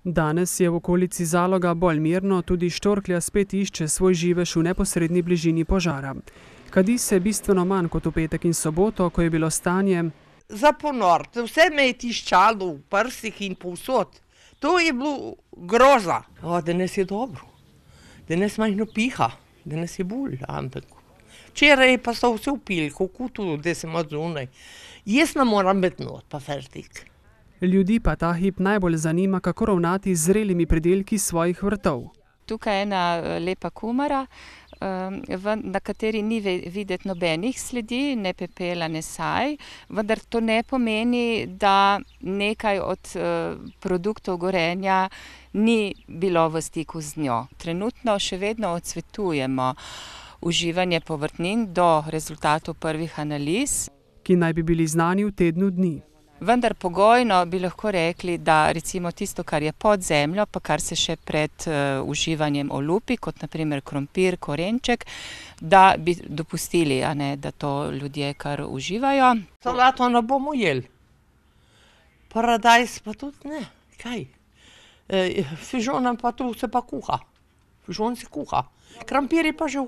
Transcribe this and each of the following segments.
Danes je v okolici Zaloga bolj mirno, tudi štorklja spet išče svoj živež v neposredni bližini požara. Kadi se bistveno manj kot v petek in soboto, ko je bilo stanje za ponor. Vse me je tiščalo v prsih in povsod. To je bilo groza. Danes je dobro. Danes majhno piha. Danes je bolj, ampak včeraj pa so vse upili, kako tu, da sem od zunaj. Jaz ne moram biti not, pa fertik. Ljudi pa ta hip najbolj zanima, kako ravnati z zrelimi pridelki svojih vrtov. Tukaj je ena lepa kumara, na kateri ni videti nobenih sledi, ne pepela, ne saj, vendar to ne pomeni, da nekaj od produktov gorenja ni bilo v stiku z njo. Trenutno še vedno odsvetujemo uživanje povrtnin do rezultatov prvih analiz, ki naj bi bili znani v tednu dni. Vendar pogojno bi lahko rekli, da recimo tisto, kar je pod zemljo, pa kar se še pred uživanjem olupi, kot naprimer krompir, korenček, da bi dopustili, a ne, da to ljudje kar uživajo. Solato ne bomo jeli. Paradajz pa tudi ne. Kaj? Fižona pa tu se pa kuha. Fižon se kuha. Krompir je pa že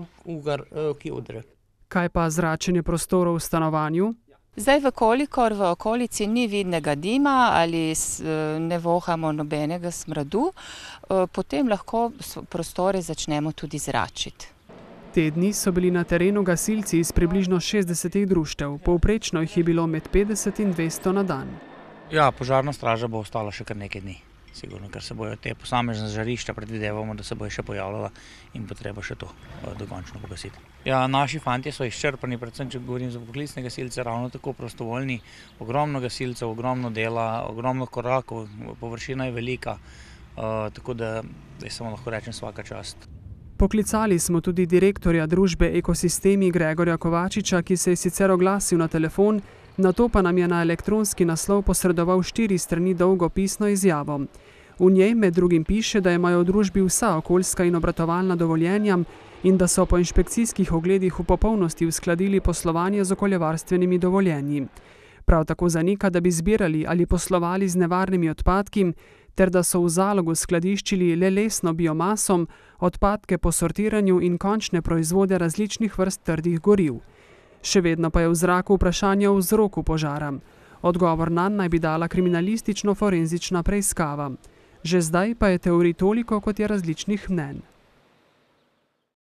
v kjodre. Kaj pa zračenje prostorov v stanovanju? Zdaj, v okolici ni vidnega dima ali ne vohamo nobenega smradu, potem lahko prostore začnemo tudi zračiti. Te dni so bili na terenu gasilci iz približno 60 društev, povprečno jih je bilo med 50 in 200 na dan. Ja, požarna straža bo ostala še kar nekaj dni, sigurno, ker se bojo te posamezne žarišča, predvidevamo, da se bojo še pojavljala in bo treba še to dokončno pogasiti. Ja, naši fantje so izčrpani, predvsem če govorim za poklicne gasilce, ravno tako prostovoljni, ogromno gasilcev, ogromno dela, ogromno korakov, površina je velika, tako da samo lahko rečem svaka čast. Poklicali smo tudi direktorja družbe Ekosistemi Gregorja Kovačiča, ki se je sicer oglasil na telefon, nato pa nam je na elektronski naslov posredoval 4 strani dolgo pisno izjavo. V njej med drugim piše, da imajo v družbi vsa okoljska in obratovalna dovoljenja in da so po inšpekcijskih ogledih v popolnosti uskladili poslovanje z okoljevarstvenimi dovoljenji. Prav tako zanika, da bi zbirali ali poslovali z nevarnimi odpadki, ter da so v Zalogu skladiščili le lesno biomaso, odpadke po sortiranju in končne proizvode različnih vrst trdih goriv. Še vedno pa je v zraku vprašanje o vzroku požara. Odgovor nanj naj bi dala kriminalistično-forenzična preiskava. Že zdaj pa je teorij toliko, kot je različnih mnenj.